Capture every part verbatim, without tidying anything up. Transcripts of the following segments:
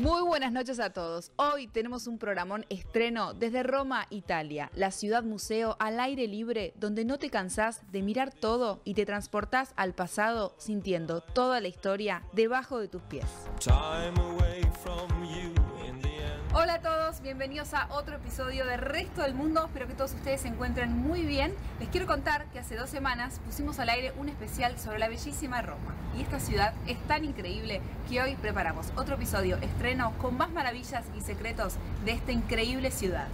Muy buenas noches a todos. Hoy tenemos un programón estreno desde Roma, Italia, la ciudad museo al aire libre donde no te cansás de mirar todo y te transportás al pasado sintiendo toda la historia debajo de tus pies. Hola a todos, bienvenidos a otro episodio de Resto del Mundo. Espero que todos ustedes se encuentren muy bien. Les quiero contar que hace dos semanas pusimos al aire un especial sobre la bellísima Roma. Y esta ciudad es tan increíble que hoy preparamos otro episodio estreno con más maravillas y secretos de esta increíble ciudad.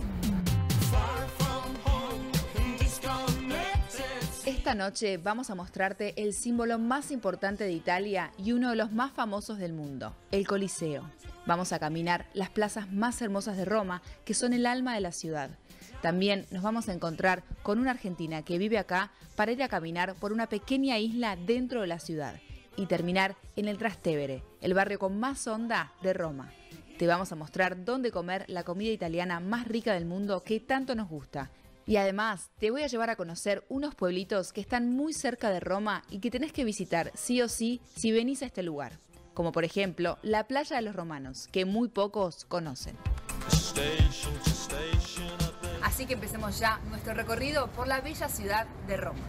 Esta noche vamos a mostrarte el símbolo más importante de Italia y uno de los más famosos del mundo, el Coliseo. Vamos a caminar las plazas más hermosas de Roma, que son el alma de la ciudad. También nos vamos a encontrar con una argentina que vive acá para ir a caminar por una pequeña isla dentro de la ciudad y terminar en el Trastevere, el barrio con más onda de Roma. Te vamos a mostrar dónde comer la comida italiana más rica del mundo que tanto nos gusta. Y además, te voy a llevar a conocer unos pueblitos que están muy cerca de Roma y que tenés que visitar sí o sí si venís a este lugar. Como por ejemplo, la Playa de los Romanos, que muy pocos conocen. Así que empecemos ya nuestro recorrido por la bella ciudad de Roma.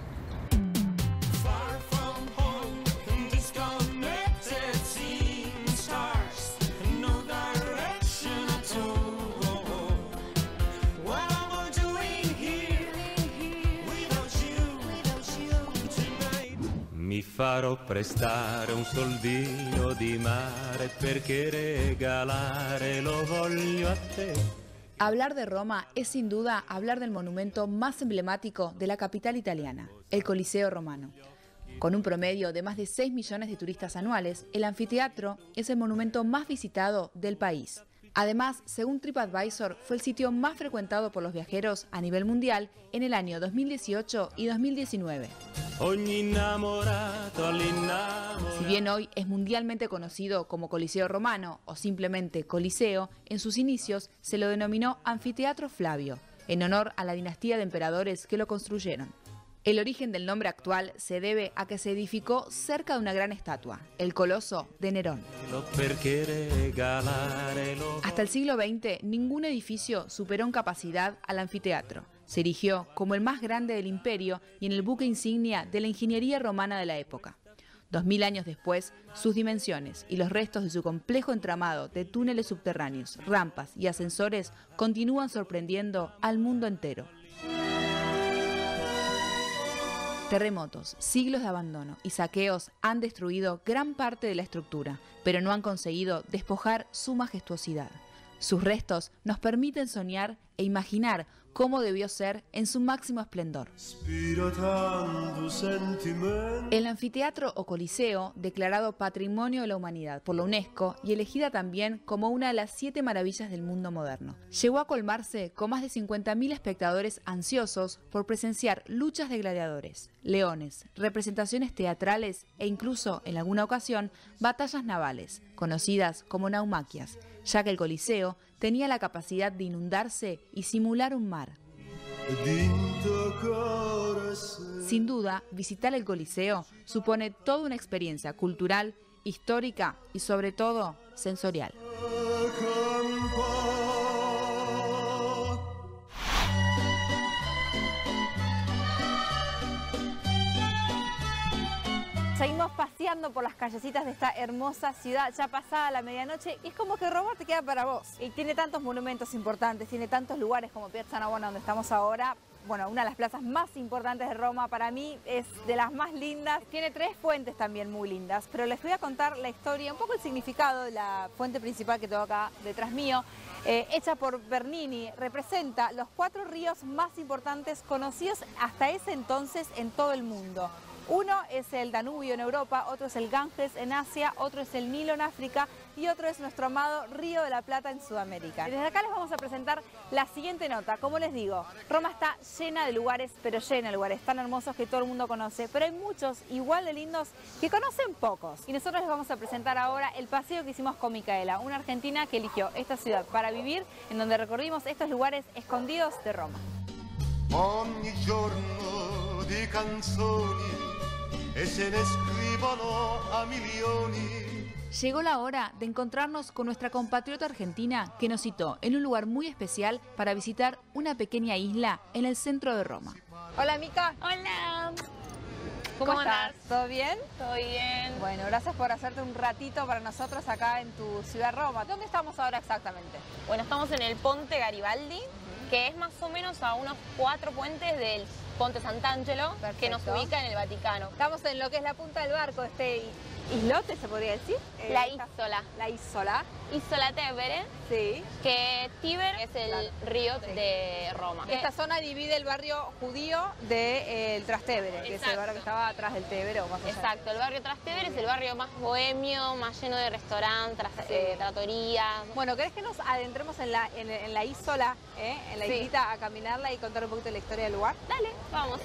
Mi farò prestare un soldino di mare perché regalare lo voglio a te. Hablar de Roma es sin duda hablar del monumento más emblemático de la capital italiana, el Coliseo romano. Con un promedio de más de seis millones de turistas anuales, el anfiteatro es el monumento más visitado del país. Además, según TripAdvisor, fue el sitio más frecuentado por los viajeros a nivel mundial en el año dos mil dieciocho y dos mil diecinueve. Si bien hoy es mundialmente conocido como Coliseo Romano o simplemente Coliseo, en sus inicios se lo denominó Anfiteatro Flavio, en honor a la dinastía de emperadores que lo construyeron. El origen del nombre actual se debe a que se edificó cerca de una gran estatua, el Coloso de Nerón. Hasta el siglo veinte, ningún edificio superó en capacidad al anfiteatro. Se erigió como el más grande del imperio y en el buque insignia de la ingeniería romana de la época. Dos mil años después, sus dimensiones y los restos de su complejo entramado de túneles subterráneos, rampas y ascensores continúan sorprendiendo al mundo entero. Terremotos, siglos de abandono y saqueos han destruido gran parte de la estructura, pero no han conseguido despojar su majestuosidad. Sus restos nos permiten soñar e imaginar cómo debió ser en su máximo esplendor. El anfiteatro o coliseo, declarado Patrimonio de la Humanidad por la UNESCO y elegida también como una de las siete maravillas del mundo moderno, llegó a colmarse con más de cincuenta mil espectadores ansiosos por presenciar luchas de gladiadores, leones, representaciones teatrales e incluso, en alguna ocasión, batallas navales, conocidas como naumaquias, ya que el coliseo tenía la capacidad de inundarse y simular un mar. Sin duda, visitar el Coliseo supone toda una experiencia cultural, histórica y sobre todo sensorial. Seguimos paseando por las callecitas de esta hermosa ciudad ya pasada la medianoche y es como que Roma te queda para vos. Y tiene tantos monumentos importantes, tiene tantos lugares como Piazza Navona donde estamos ahora. Bueno, una de las plazas más importantes de Roma para mí es de las más lindas. Tiene tres fuentes también muy lindas, pero les voy a contar la historia, un poco el significado de la fuente principal que tengo acá detrás mío. Eh, hecha por Bernini, representa los cuatro ríos más importantes conocidos hasta ese entonces en todo el mundo. Uno es el Danubio en Europa, otro es el Ganges en Asia, otro es el Nilo en África y otro es nuestro amado Río de la Plata en Sudamérica. Desde acá les vamos a presentar la siguiente nota. Como les digo, Roma está llena de lugares, pero llena de lugares tan hermosos que todo el mundo conoce, pero hay muchos igual de lindos que conocen pocos. Y nosotros les vamos a presentar ahora el paseo que hicimos con Micaela, una argentina que eligió esta ciudad para vivir, en donde recorrimos estos lugares escondidos de Roma. Ogni giorno di canzoni e se ne scrivono a milioni Llegó la hora de encontrarnos con nuestra compatriota argentina que nos citó en un lugar muy especial para visitar una pequeña isla en el centro de Roma. Hola, Mica. Hola. ¿Cómo, ¿Cómo estás? andás? ¿Todo bien? ¿Todo bien? Bueno, gracias por hacerte un ratito para nosotros acá en tu ciudad Roma. ¿Dónde estamos ahora exactamente? Bueno, estamos en el Ponte Garibaldi, que es más o menos a unos cuatro puentes del Ponte Sant'Angelo, que nos Perfecto. ubica en el Vaticano. Estamos en lo que es la punta del barco, este islote, se podría decir. La Eh, esta- Isola. La Isola, Isola Tevere, sí. que Tíber es el Claro. río Sí. de Roma. Esta zona divide el barrio judío del Trastevere, que es el Exacto. barrio que estaba atrás del Tevere o más allá. Exacto, el barrio Trastevere es el barrio más bohemio, más lleno de restaurantes, tras- Sí. eh, tratorías. Bueno, ¿querés que nos adentremos en la, en, en la Isola, eh? en la Sí. islita, a caminarla y contar un poquito de la historia del lugar? Dale, vamos.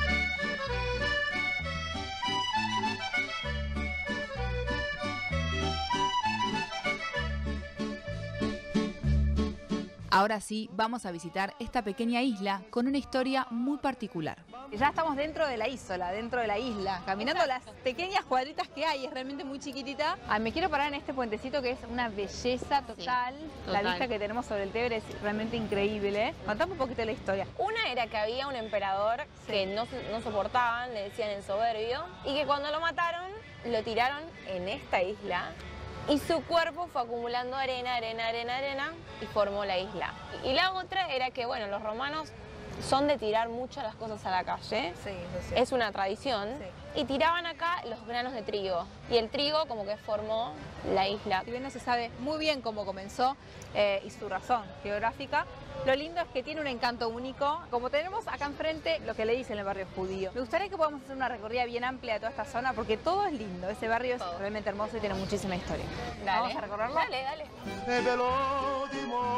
Ahora sí, vamos a visitar esta pequeña isla con una historia muy particular. Ya estamos dentro de la Isola, dentro de la isla, caminando las pequeñas cuadritas que hay, es realmente muy chiquitita. Ah, me quiero parar en este puentecito que es una belleza total. La total. vista que tenemos sobre el Tevere es realmente increíble. Contame un poquito de la historia. Una era que había un emperador que no, so- no soportaban, le decían el soberbio, y que cuando lo mataron, lo tiraron en esta isla y su cuerpo fue acumulando arena, arena, arena, arena y formó la isla. Y la otra era que, bueno, los romanos son de tirar mucho las cosas a la calle. Sí, eso sí. Es una tradición. Sí. Y tiraban acá los granos de trigo. Y el trigo como que formó la isla. Si bien no se sabe muy bien cómo comenzó eh, y su razón geográfica, lo lindo es que tiene un encanto único. Como tenemos acá enfrente lo que le dicen el barrio judío. Me gustaría que podamos hacer una recorrida bien amplia de toda esta zona porque todo es lindo. Ese barrio es Todo. realmente hermoso y tiene muchísima historia. Dale. ¿Vamos a recorrerlo? Dale, dale. e ve lo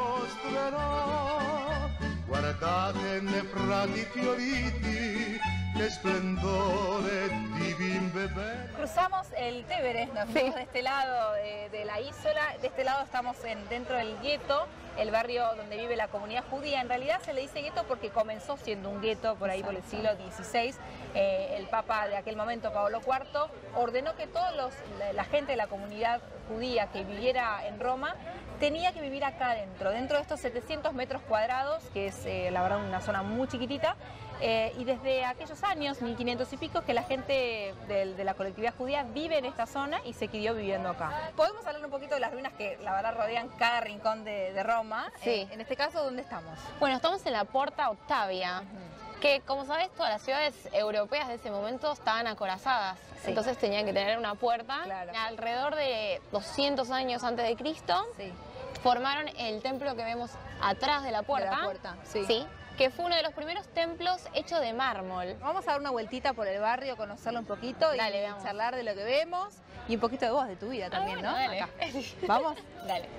dimostrerò. Guardate nei prati fioriti, che splendore di bimbe belle. Cruzamos el Tevere, nos fuimos de este lado de, de la Isola, de este lado estamos en, dentro del gueto, el barrio donde vive la comunidad judía. En realidad se le dice gueto porque comenzó siendo un gueto por ahí por el siglo dieciséis. Eh, el Papa de aquel momento, Pablo cuarto, ordenó que todos los, la, la gente de la comunidad judía que viviera en Roma tenía que vivir acá adentro, dentro de estos setecientos metros cuadrados, que es eh, la verdad una zona muy chiquitita. Eh, y desde aquellos años, mil quinientos y pico, que la gente de, de la colectividad judía vive en esta zona y se quedó viviendo acá. Podemos hablar un poquito de las ruinas que la verdad rodean cada rincón de, de Roma. Sí. Eh, en este caso, ¿dónde estamos? Bueno, estamos en la Porta Octavia, que como sabes, todas las ciudades europeas de ese momento estaban acorazadas. Sí. Entonces tenían que tener una puerta. Claro. Alrededor de doscientos años antes de Cristo, Sí. formaron el templo que vemos atrás de la puerta. De la puerta, sí. que fue uno de los primeros templos hecho de mármol. Vamos a dar una vueltita por el barrio, conocerlo un poquito Dale, y veamos. charlar de lo que vemos y un poquito de vos, de tu vida también, bueno, ¿no? dale. Acá. ¿Vamos? Dale.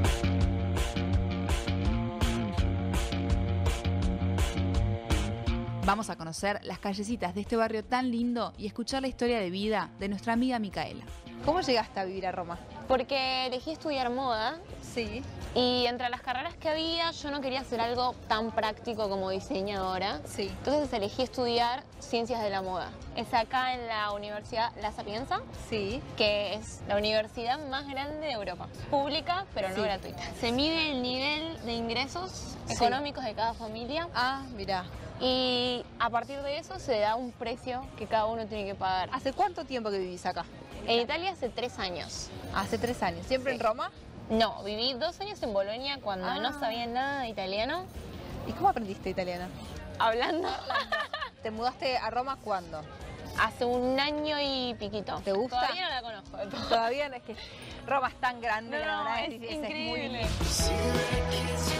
Vamos a conocer las callecitas de este barrio tan lindo y escuchar la historia de vida de nuestra amiga Micaela. ¿Cómo llegaste a vivir a Roma? Porque elegí estudiar moda Sí. y entre las carreras que había yo no quería hacer algo tan práctico como diseñadora. Sí. Entonces elegí estudiar ciencias de la moda. Es acá en la Universidad La Sapienza, Sí. que es la universidad más grande de Europa. Pública, pero no Sí. gratuita. Se mide el nivel de ingresos Sí. económicos de cada familia Ah, mirá. y a partir de eso se da un precio que cada uno tiene que pagar. ¿Hace cuánto tiempo que vivís acá? En Italia hace tres años. Hace tres años. ¿Siempre Sí. en Roma? No, viví dos años en Bolonia cuando Ah. no sabía nada de italiano. ¿Y cómo aprendiste italiano? Hablando ¿Te mudaste a Roma cuándo? hace un año y piquito. ¿Te gusta? Todavía no la conozco del todo. Todavía no, es que Roma es tan grande, No, la verdad es es, es increíble. muy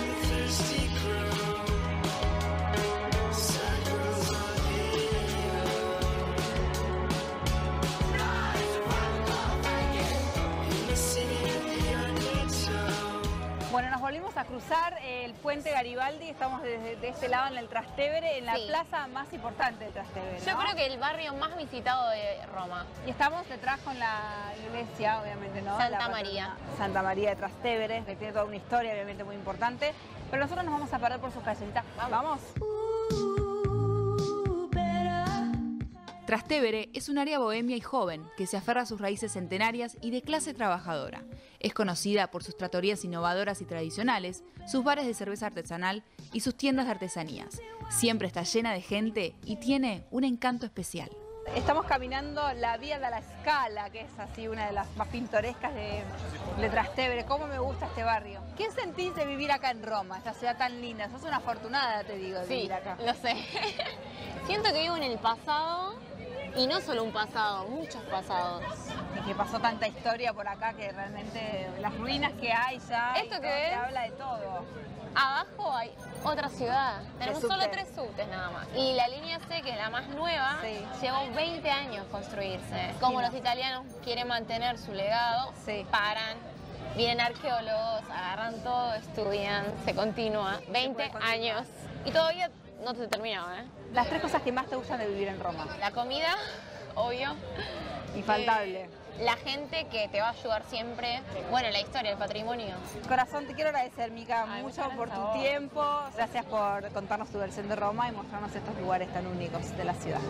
Bueno, nos volvimos a cruzar el puente Garibaldi, estamos desde de este lado en el Trastevere, en la Sí. plaza más importante del Trastevere. Yo ¿no? creo que el barrio más visitado de Roma. Y estamos detrás con la iglesia, obviamente, ¿no? Santa La María. Santa María de Trastevere, que tiene toda una historia, obviamente, muy importante. Pero nosotros nos vamos a perder por sus callecitas. ¿Vamos? Trastevere es un área bohemia y joven que se aferra a sus raíces centenarias y de clase trabajadora. Es conocida por sus trattorías innovadoras y tradicionales, sus bares de cerveza artesanal y sus tiendas de artesanías. Siempre está llena de gente y tiene un encanto especial. Estamos caminando la Vía de la Scala, que es así una de las más pintorescas de, de Trastevere. ¿Cómo me gusta este barrio? ¿Qué sentís de vivir acá en Roma, esta ciudad tan linda? Sos una afortunada, te digo, de Sí, vivir acá. lo sé. Siento que vivo en el pasado, y no solo un pasado, muchos pasados. Y que pasó tanta historia por acá que realmente las ruinas que hay ya, Esto y todo, que ves, te habla de todo. Abajo hay otra ciudad. Tenemos subte. solo tres subtes nada más. Y la línea C, que es la más nueva, Sí. llevó veinte años construirse. Como los italianos quieren mantener su legado, Sí. paran, vienen arqueólogos, agarran todo, estudian, se continúa. veinte continúa. años. Y todavía no se terminó, ¿eh? Las tres cosas que más te gustan de vivir en Roma. La comida, obvio. Infaltable. Eh, la gente que te va a ayudar siempre. Bueno, la historia, el patrimonio. Corazón, te quiero agradecer, Mica, Ay, mucho muchas por gracias tu a vos. tiempo. Gracias por contarnos tu versión de Roma y mostrarnos estos lugares tan únicos de la ciudad.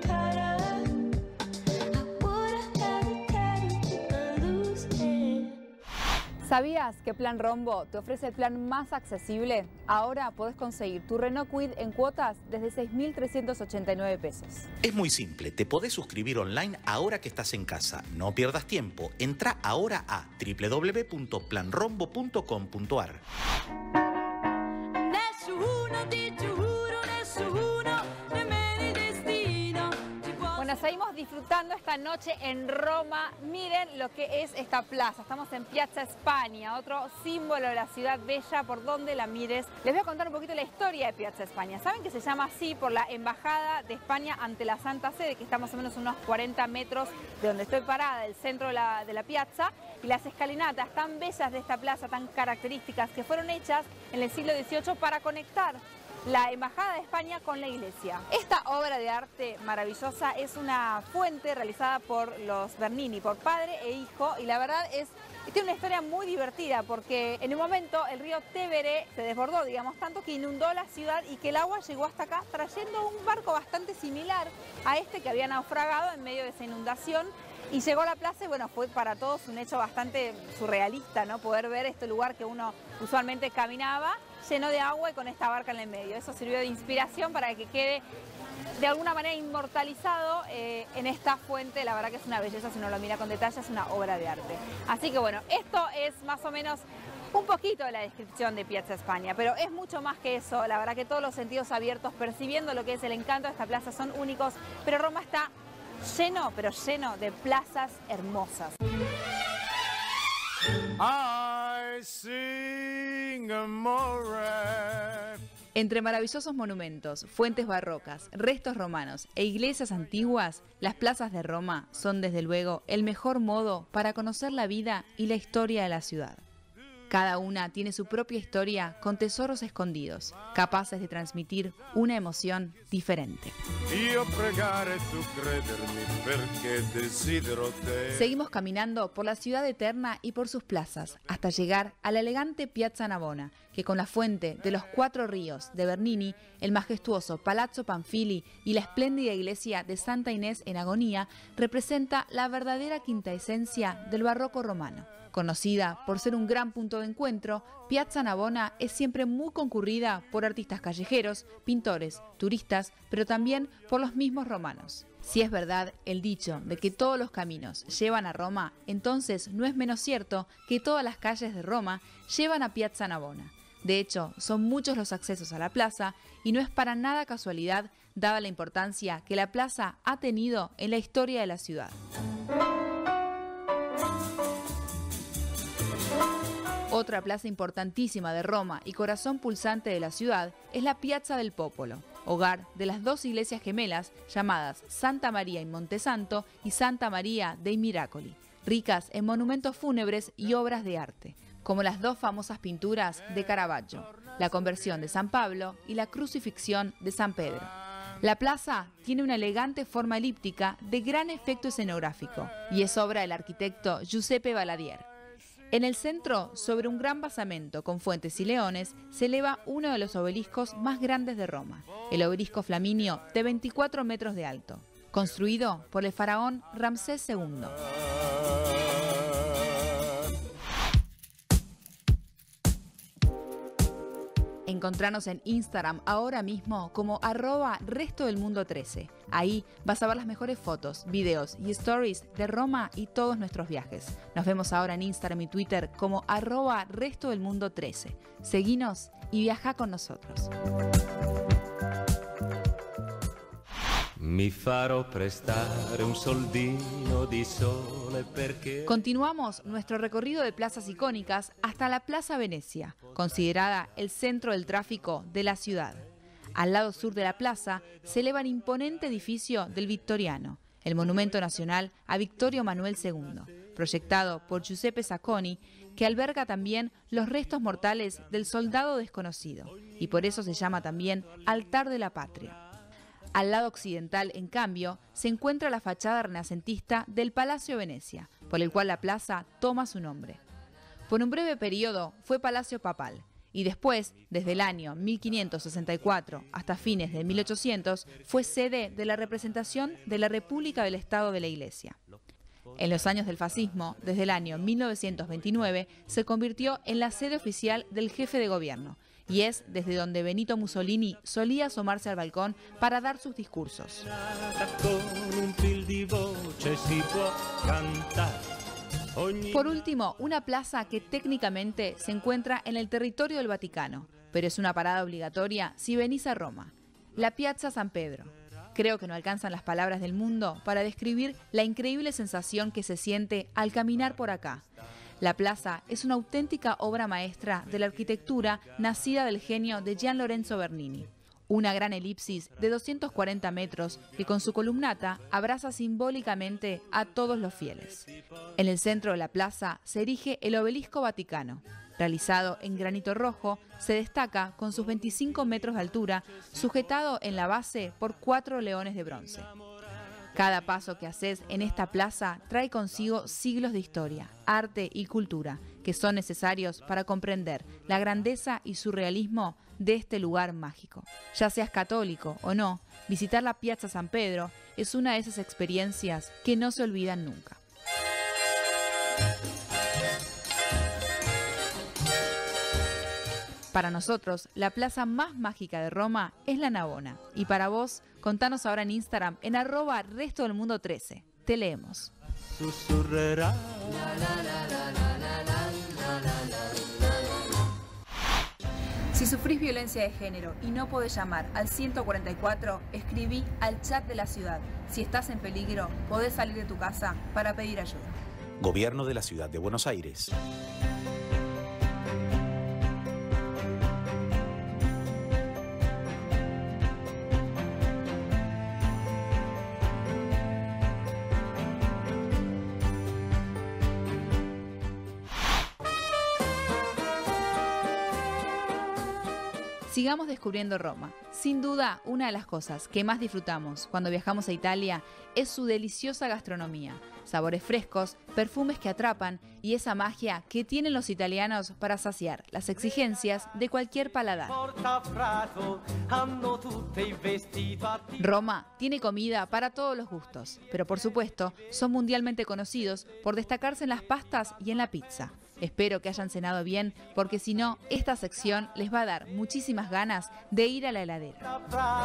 ¿Sabías que Plan Rombo te ofrece el plan más accesible? Ahora podés conseguir tu Renault Kwid en cuotas desde seis mil trescientos ochenta y nueve pesos. Es muy simple, te podés suscribir online ahora que estás en casa. No pierdas tiempo, entra ahora a w w w punto plan rombo punto com punto a r. Bueno, seguimos disfrutando esta noche en Roma. Miren lo que es esta plaza. Estamos en Piazza España, otro símbolo de la ciudad bella por donde la mires. Les voy a contar un poquito la historia de Piazza España. Saben que se llama así por la Embajada de España ante la Santa Sede, que está más o menos unos cuarenta metros de donde estoy parada, del centro de la, de la piazza. Y las escalinatas tan bellas de esta plaza, tan características, que fueron hechas en el siglo dieciocho para conectar la Embajada de España con la iglesia. Esta obra de arte maravillosa es una fuente realizada por los Bernini, por padre e hijo, y la verdad es tiene una historia muy divertida porque en un momento el río Tevere se desbordó, digamos, tanto que inundó la ciudad y que el agua llegó hasta acá trayendo un barco bastante similar a este que había naufragado en medio de esa inundación. Y llegó a la plaza y bueno, fue para todos un hecho bastante surrealista, ¿no? Poder ver este lugar que uno usualmente caminaba lleno de agua y con esta barca en el medio. Eso sirvió de inspiración para que quede de alguna manera inmortalizado eh, en esta fuente. La verdad que es una belleza, si uno lo mira con detalle, es una obra de arte. Así que bueno, esto es más o menos un poquito de la descripción de Piazza España, pero es mucho más que eso. La verdad que todos los sentidos abiertos, percibiendo lo que es el encanto de esta plaza, son únicos, pero Roma está lleno, pero lleno de plazas hermosas. I sing amore. Entre maravillosos monumentos, fuentes barrocas, restos romanos e iglesias antiguas, las plazas de Roma son desde luego el mejor modo para conocer la vida y la historia de la ciudad. Cada una tiene su propia historia con tesoros escondidos, capaces de transmitir una emoción diferente. Io pregare tu credermi perché desidero te. Seguimos caminando por la ciudad eterna y por sus plazas, hasta llegar a la elegante Piazza Navona, que con la fuente de los cuatro ríos de Bernini, el majestuoso Palazzo Panfili y la espléndida iglesia de Santa Inés en Agonía, representa la verdadera quinta esencia del barroco romano. Conocida por ser un gran punto de encuentro, Piazza Navona es siempre muy concurrida por artistas callejeros, pintores, turistas, pero también por los mismos romanos. Si es verdad el dicho de que todos los caminos llevan a Roma, entonces no es menos cierto que todas las calles de Roma llevan a Piazza Navona. De hecho, son muchos los accesos a la plaza y no es para nada casualidad, dada la importancia que la plaza ha tenido en la historia de la ciudad. Otra plaza importantísima de Roma y corazón pulsante de la ciudad es la Piazza del Popolo, hogar de las dos iglesias gemelas llamadas Santa María in Montesanto y Santa María dei Miracoli, ricas en monumentos fúnebres y obras de arte, como las dos famosas pinturas de Caravaggio, la Conversión de San Pablo y la Crucifixión de San Pedro. La plaza tiene una elegante forma elíptica de gran efecto escenográfico y es obra del arquitecto Giuseppe Valadier. En el centro, sobre un gran basamento con fuentes y leones, se eleva uno de los obeliscos más grandes de Roma, el obelisco Flaminio, de veinticuatro metros de alto. construido por el faraón Ramsés segundo. Encontranos en Instagram ahora mismo como arroba resto del mundo trece. Ahí vas a ver las mejores fotos, videos y stories de Roma y todos nuestros viajes. Nos vemos ahora en Instagram y Twitter como arroba resto del mundo trece. Seguinos y viaja con nosotros. Mi farò prestare un soldino di sole perché... Continuamos nuestro recorrido de plazas icónicas hasta la Plaza Venecia, considerada el centro del tráfico de la ciudad. Al lado sur de la plaza se eleva el imponente edificio del Vittoriano, el monumento nacional a Vittorio Manuel segundo, proyectado por Giuseppe Zacconi, que alberga también los restos mortales del soldado desconocido, y por eso se llama también Altar de la Patria. Al lado occidental, en cambio, se encuentra la fachada renacentista del Palacio Venecia, por el cual la plaza toma su nombre. Por un breve periodo fue palacio papal, y después, desde el año mil quinientos sesenta y cuatro hasta fines de mil ochocientos, fue sede de la representación de la República del Estado de la Iglesia. En los años del fascismo, desde el año mil novecientos veintinueve, se convirtió en la sede oficial del jefe de gobierno, y es desde donde Benito Mussolini solía asomarse al balcón para dar sus discursos. Por último, una plaza que técnicamente se encuentra en el territorio del Vaticano, pero es una parada obligatoria si venís a Roma, la Piazza San Pedro. Creo que no alcanzan las palabras del mundo para describir la increíble sensación que se siente al caminar por acá. La plaza es una auténtica obra maestra de la arquitectura nacida del genio de Gian Lorenzo Bernini. Una gran elipsis de doscientos cuarenta metros que con su columnata abraza simbólicamente a todos los fieles. En el centro de la plaza se erige el Obelisco Vaticano. Realizado en granito rojo, se destaca con sus veinticinco metros de altura, sujetado en la base por cuatro leones de bronce. Cada paso que haces en esta plaza trae consigo siglos de historia, arte y cultura que son necesarios para comprender la grandeza y surrealismo de este lugar mágico. Ya seas católico o no, visitar la Piazza San Pedro es una de esas experiencias que no se olvidan nunca. Para nosotros, la plaza más mágica de Roma es la Navona. Y para vos, contanos ahora en Instagram en arroba resto del mundo trece. Te leemos. Susurrerà. Si sufrís violencia de género y no podés llamar al ciento cuarenta y cuatro, escribí al chat de la ciudad. Si estás en peligro, podés salir de tu casa para pedir ayuda. Gobierno de la Ciudad de Buenos Aires. Sigamos descubriendo Roma. Sin duda, una de las cosas que más disfrutamos cuando viajamos a Italia es su deliciosa gastronomía. Sabores frescos, perfumes que atrapan y esa magia que tienen los italianos para saciar las exigencias de cualquier paladar. Roma tiene comida para todos los gustos, pero por supuesto son mundialmente conocidos por destacarse en las pastas y en la pizza. Espero que hayan cenado bien, porque si no, esta sección les va a dar muchísimas ganas de ir a la heladera.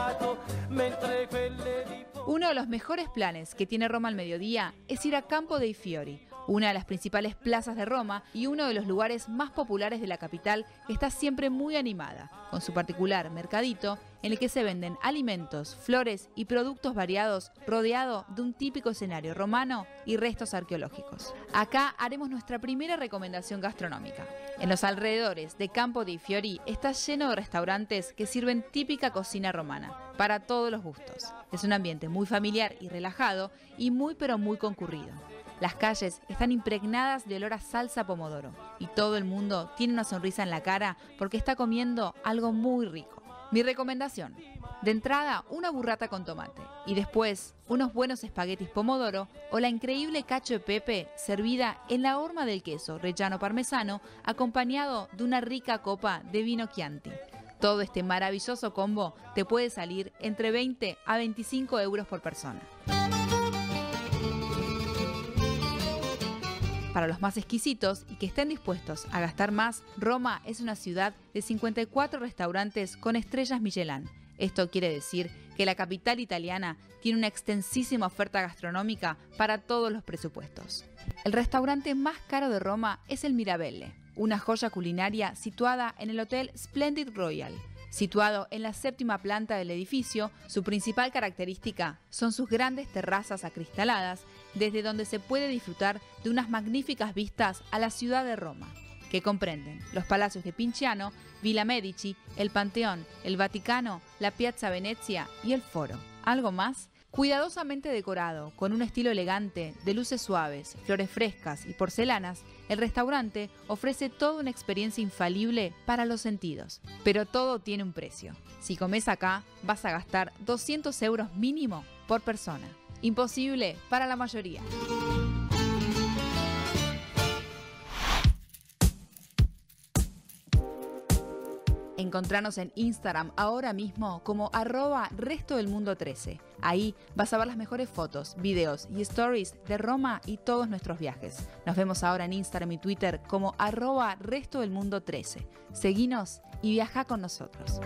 Uno de los mejores planes que tiene Roma al mediodía es ir a Campo dei Fiori, una de las principales plazas de Roma y uno de los lugares más populares de la capital, que está siempre muy animada, con su particular mercadito en el que se venden alimentos, flores y productos variados rodeado de un típico escenario romano y restos arqueológicos. Acá haremos nuestra primera recomendación gastronómica. En los alrededores de Campo dei Fiori está lleno de restaurantes que sirven típica cocina romana, para todos los gustos. Es un ambiente muy familiar y relajado y muy pero muy concurrido. Las calles están impregnadas de olor a salsa pomodoro y todo el mundo tiene una sonrisa en la cara porque está comiendo algo muy rico. Mi recomendación: de entrada una burrata con tomate y después unos buenos espaguetis pomodoro o la increíble cacio e pepe servida en la horma del queso Reggiano Parmesano acompañado de una rica copa de vino Chianti. Todo este maravilloso combo te puede salir entre veinte a veinticinco euros por persona. Para los más exquisitos y que estén dispuestos a gastar más, Roma es una ciudad de cincuenta y cuatro restaurantes con estrellas Michelin. Esto quiere decir que la capital italiana tiene una extensísima oferta gastronómica para todos los presupuestos. El restaurante más caro de Roma es el Mirabelle, una joya culinaria situada en el Hotel Splendid Royal. Situado en la séptima planta del edificio, su principal característica son sus grandes terrazas acristaladas, desde donde se puede disfrutar de unas magníficas vistas a la ciudad de Roma, que comprenden los palacios de Pinciano, Villa Medici, el Panteón, el Vaticano, la Piazza Venezia y el Foro. ¿Algo más? Cuidadosamente decorado, con un estilo elegante, de luces suaves, flores frescas y porcelanas, el restaurante ofrece toda una experiencia infalible para los sentidos. Pero todo tiene un precio. Si comes acá, vas a gastar doscientos euros mínimo por persona. Imposible para la mayoría. Encontranos en Instagram ahora mismo como arroba resto del mundo trece. Ahí vas a ver las mejores fotos, videos y stories de Roma y todos nuestros viajes. Nos vemos ahora en Instagram y Twitter como arroba resto del mundo trece. Seguinos y viaja con nosotros.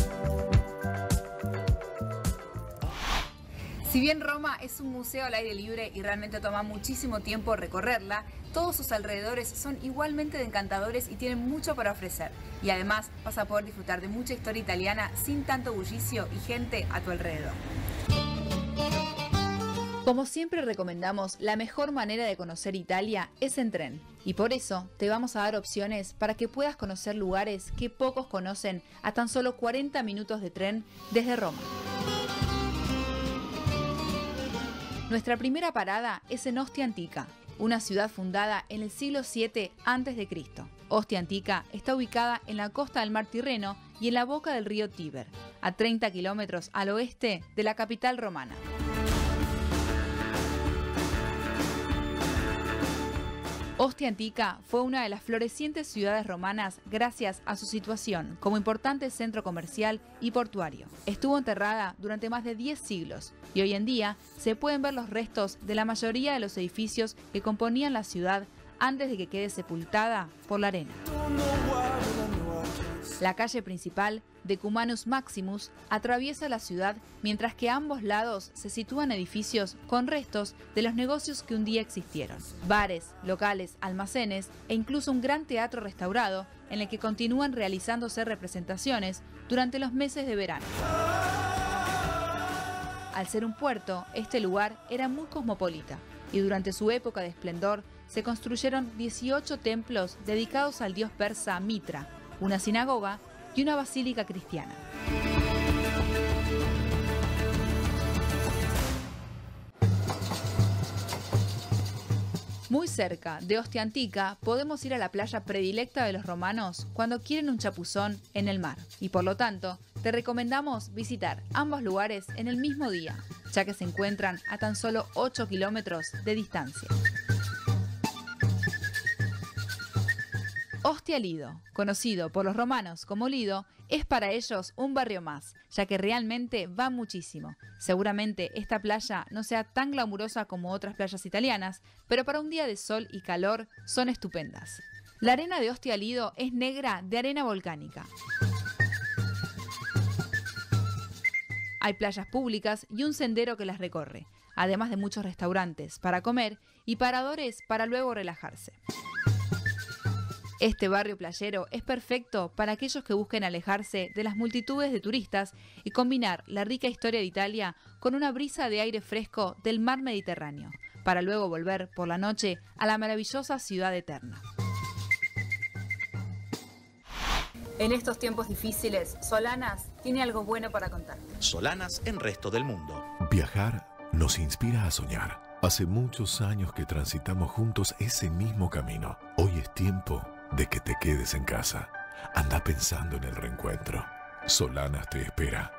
Si bien Roma es un museo al aire libre y realmente toma muchísimo tiempo recorrerla, todos sus alrededores son igualmente de encantadores y tienen mucho para ofrecer. Y además vas a poder disfrutar de mucha historia italiana sin tanto bullicio y gente a tu alrededor. Como siempre recomendamos, la mejor manera de conocer Italia es en tren. Y por eso te vamos a dar opciones para que puedas conocer lugares que pocos conocen a tan solo cuarenta minutos de tren desde Roma. Nuestra primera parada es en Ostia Antica, una ciudad fundada en el siglo siete antes de Cristo. Ostia Antica está ubicada en la costa del mar Tirreno y en la boca del río Tíber, a treinta kilómetros al oeste de la capital romana. Ostia Antica fue una de las florecientes ciudades romanas gracias a su situación como importante centro comercial y portuario. Estuvo enterrada durante más de diez siglos y hoy en día se pueden ver los restos de la mayoría de los edificios que componían la ciudad antes de que quede sepultada por la arena. La calle principal, Decumanus Maximus, atraviesa la ciudad, mientras que a ambos lados se sitúan edificios con restos de los negocios que un día existieron. Bares, locales, almacenes e incluso un gran teatro restaurado en el que continúan realizándose representaciones durante los meses de verano. Al ser un puerto, este lugar era muy cosmopolita y durante su época de esplendor se construyeron dieciocho templos dedicados al dios persa Mitra, una sinagoga y una basílica cristiana. Muy cerca de Ostia Antica podemos ir a la playa predilecta de los romanos cuando quieren un chapuzón en el mar. Y por lo tanto, te recomendamos visitar ambos lugares en el mismo día, ya que se encuentran a tan solo ocho kilómetros de distancia. Ostia Lido, conocido por los romanos como Lido, es para ellos un barrio más, ya que realmente va muchísimo. Seguramente esta playa no sea tan glamurosa como otras playas italianas, pero para un día de sol y calor son estupendas. La arena de Ostia Lido es negra de arena volcánica. Hay playas públicas y un sendero que las recorre, además de muchos restaurantes para comer y paradores para luego relajarse. Este barrio playero es perfecto para aquellos que busquen alejarse de las multitudes de turistas y combinar la rica historia de Italia con una brisa de aire fresco del mar Mediterráneo, para luego volver por la noche a la maravillosa ciudad eterna. En estos tiempos difíciles, Solanas tiene algo bueno para contar. Solanas en Resto del Mundo. Viajar nos inspira a soñar. Hace muchos años que transitamos juntos ese mismo camino. Hoy es tiempo de que te quedes en casa. Anda pensando en el reencuentro. Solanas te espera.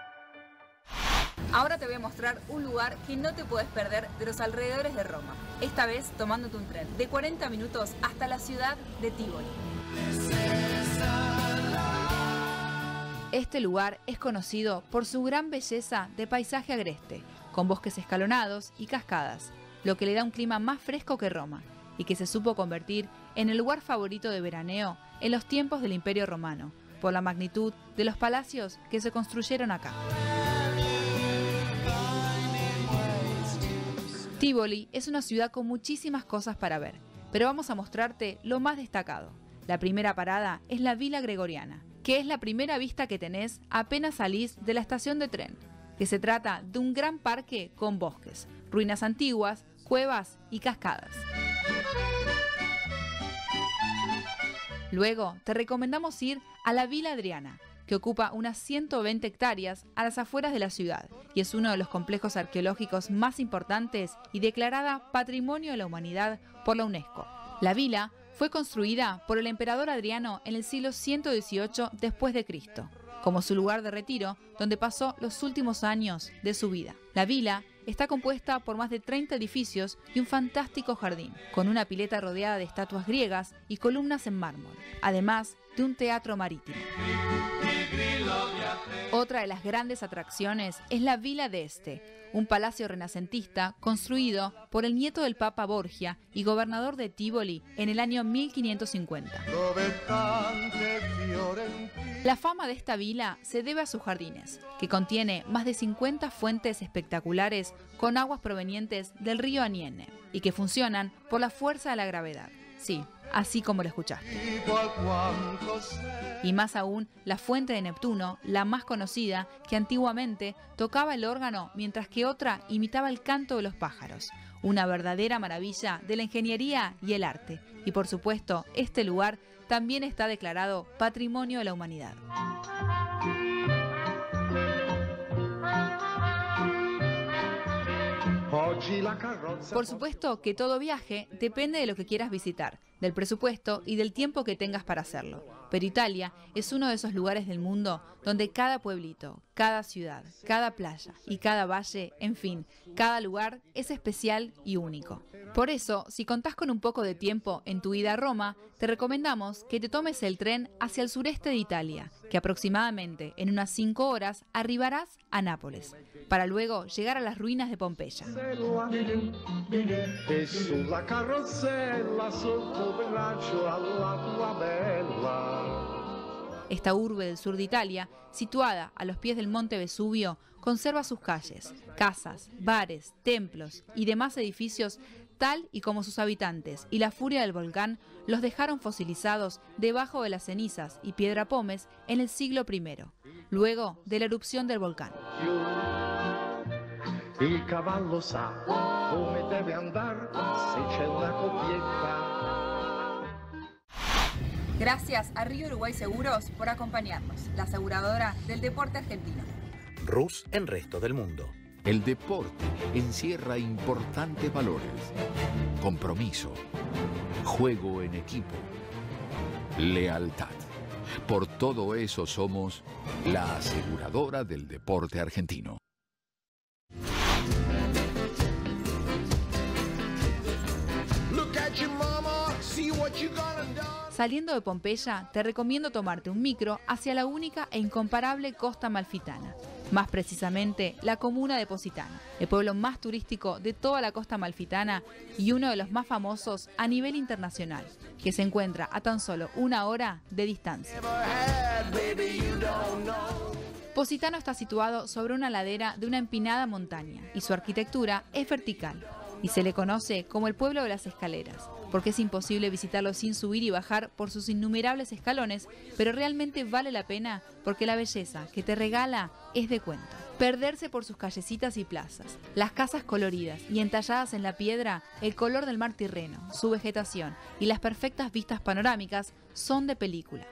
Ahora te voy a mostrar un lugar que no te puedes perder de los alrededores de Roma. Esta vez tomándote un tren de cuarenta minutos hasta la ciudad de Tivoli. Este lugar es conocido por su gran belleza de paisaje agreste, con bosques escalonados y cascadas, lo que le da un clima más fresco que Roma, y que se supo convertir en el lugar favorito de veraneo en los tiempos del Imperio Romano, por la magnitud de los palacios que se construyeron acá. Tivoli es una ciudad con muchísimas cosas para ver, pero vamos a mostrarte lo más destacado. La primera parada es la Villa Gregoriana, que es la primera vista que tenés apenas salís de la estación de tren, que se trata de un gran parque con bosques, ruinas antiguas, cuevas y cascadas. Luego te recomendamos ir a la Villa Adriana, que ocupa unas ciento veinte hectáreas a las afueras de la ciudad y es uno de los complejos arqueológicos más importantes y declarada Patrimonio de la Humanidad por la UNESCO. La vila fue construida por el emperador Adriano en el siglo ciento dieciocho después de Cristo, como su lugar de retiro donde pasó los últimos años de su vida. La vila está compuesta por más de treinta edificios y un fantástico jardín, con una pileta rodeada de estatuas griegas y columnas en mármol, además de un teatro marítimo. Otra de las grandes atracciones es la Villa d'Este, un palacio renacentista construido por el nieto del Papa Borgia y gobernador de Tivoli en el año mil quinientos cincuenta. La fama de esta vila se debe a sus jardines, que contiene más de cincuenta fuentes espectaculares con aguas provenientes del río Aniene y que funcionan por la fuerza de la gravedad. Sí, así como lo escuchaste. Y más aún, la fuente de Neptuno, la más conocida, que antiguamente tocaba el órgano mientras que otra imitaba el canto de los pájaros. Una verdadera maravilla de la ingeniería y el arte. Y por supuesto, este lugar también está declarado Patrimonio de la Humanidad. Por supuesto que todo viaje depende de lo que quieras visitar, del presupuesto y del tiempo que tengas para hacerlo. Pero Italia es uno de esos lugares del mundo donde cada pueblito, cada ciudad, cada playa y cada valle, en fin, cada lugar es especial y único. Por eso, si contás con un poco de tiempo en tu ida a Roma, te recomendamos que te tomes el tren hacia el sureste de Italia, que aproximadamente en unas cinco horas arribarás a Nápoles, para luego llegar a las ruinas de Pompeya. Esta urbe del sur de Italia, situada a los pies del monte Vesubio, conserva sus calles, casas, bares, templos y demás edificios tal y como sus habitantes y la furia del volcán los dejaron fosilizados debajo de las cenizas y piedra pómez en el siglo primero, luego de la erupción del volcán. Il cavallo sa come deve andar se c'è una copietta. Gracias a Río Uruguay Seguros por acompañarnos, la aseguradora del deporte argentino. Rus en resto del mundo. El deporte encierra importantes valores: compromiso, juego en equipo, lealtad. Por todo eso somos la aseguradora del deporte argentino. Saliendo de Pompeya, te recomiendo tomarte un micro hacia la única e incomparable costa amalfitana, más precisamente la comuna de Positano, el pueblo más turístico de toda la costa amalfitana y uno de los más famosos a nivel internacional, que se encuentra a tan solo una hora de distancia. Positano está situado sobre una ladera de una empinada montaña y su arquitectura es vertical y se le conoce como el pueblo de las escaleras, porque es imposible visitarlo sin subir y bajar por sus innumerables escalones, pero realmente vale la pena porque la belleza que te regala es de cuento. Perderse por sus callecitas y plazas, las casas coloridas y entalladas en la piedra, el color del mar Tirreno, su vegetación y las perfectas vistas panorámicas son de película.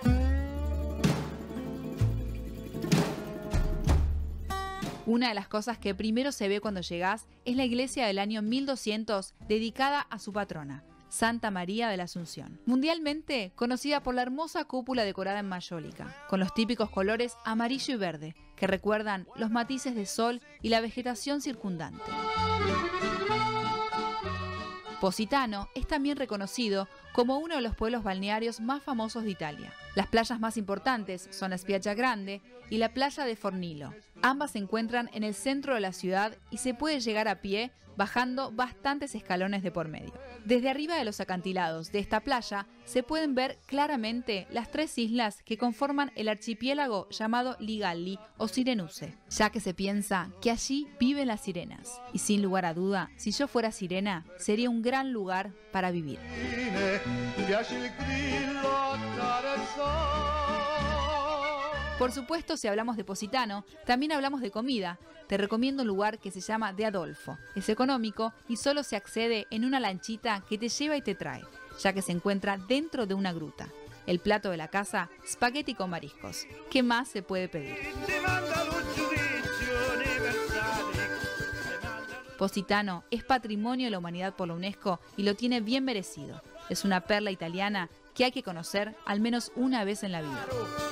Una de las cosas que primero se ve cuando llegás es la iglesia del año mil doscientos dedicada a su patrona, Santa María de la Asunción, mundialmente conocida por la hermosa cúpula decorada en mayólica, con los típicos colores amarillo y verde, que recuerdan los matices de sol y la vegetación circundante. Positano es también reconocido como uno de los pueblos balnearios más famosos de Italia. Las playas más importantes son la Spiaggia Grande y la playa de Fornilo. Ambas se encuentran en el centro de la ciudad y se puede llegar a pie bajando bastantes escalones de por medio. Desde arriba de los acantilados de esta playa se pueden ver claramente las tres islas que conforman el archipiélago llamado Ligalli o Sirenuse, ya que se piensa que allí viven las sirenas. Y sin lugar a duda, si yo fuera sirena, sería un gran lugar para vivir. Por supuesto, si hablamos de Positano, también hablamos de comida. Te recomiendo un lugar que se llama De Adolfo. Es económico y solo se accede en una lanchita que te lleva y te trae, ya que se encuentra dentro de una gruta. El plato de la casa, spaghetti con mariscos. ¿Qué más se puede pedir? Positano es Patrimonio de la Humanidad por la UNESCO y lo tiene bien merecido. Es una perla italiana que hay que conocer al menos una vez en la vida.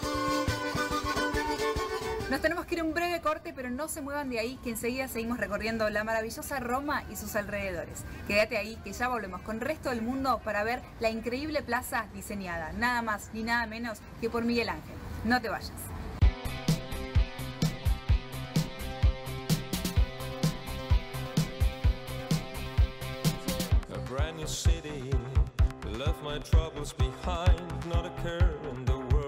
Nos tenemos que ir a un breve corte, pero no se muevan de ahí, que enseguida seguimos recorriendo la maravillosa Roma y sus alrededores. Quédate ahí, que ya volvemos con el resto del mundo para ver la increíble plaza diseñada, nada más ni nada menos que por Miguel Ángel. No te vayas. A brand new city, left my troubles behind, not a care in the world.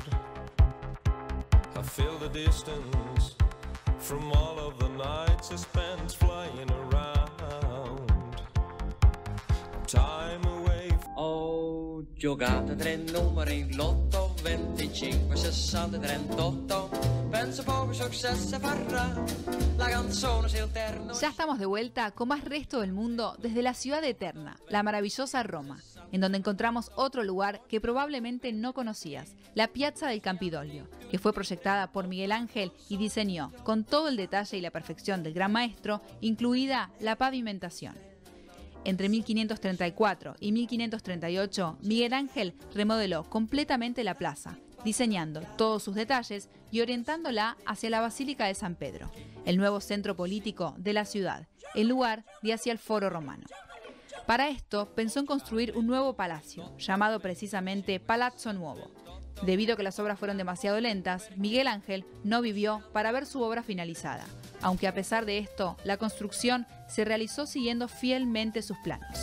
I feel the distance from all of the nights I spent flying around. Time away. Ho giocato tre numeri, l'otto, venticinque, sessanta, trentotto. Penso poco successo farà la canzone sia eterno. Ya estamos de vuelta con más resto del mundo desde la ciudad eterna, la maravillosa Roma, en donde encontramos otro lugar que probablemente no conocías, la Piazza del Campidoglio, que fue proyectada por Miguel Ángel y diseñó con todo el detalle y la perfección del gran maestro, incluida la pavimentación. Entre mil quinientos treinta y cuatro y mil quinientos treinta y ocho, Miguel Ángel remodeló completamente la plaza, diseñando todos sus detalles y orientándola hacia la Basílica de San Pedro, el nuevo centro político de la ciudad, en lugar de hacia el Foro Romano. Para esto pensó en construir un nuevo palacio, llamado precisamente Palazzo Nuovo. Debido a que las obras fueron demasiado lentas, Miguel Ángel no vivió para ver su obra finalizada, aunque a pesar de esto, la construcción se realizó siguiendo fielmente sus planos.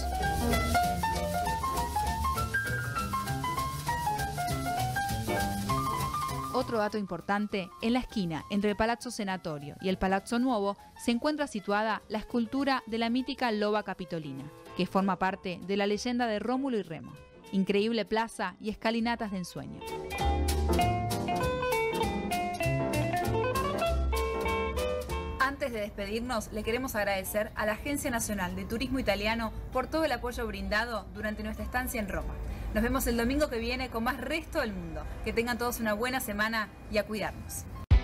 Otro dato importante, en la esquina entre el Palazzo Senatorio y el Palazzo Nuovo se encuentra situada la escultura de la mítica loba capitolina, que forma parte de la leyenda de Rómulo y Remo. Increíble plaza y escalinatas de ensueño. Antes de despedirnos, le queremos agradecer a la Agencia Nacional de Turismo Italiano por todo el apoyo brindado durante nuestra estancia en Roma. Nos vemos el domingo que viene con más resto del mundo. Que tengan todos una buena semana y a cuidarnos.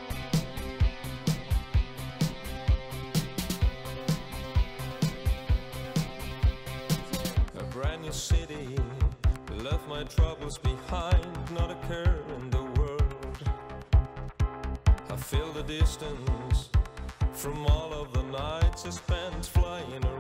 A brand new city, left my troubles behind, not a care in the world. I feel the distance from all of the nights I spent flying around.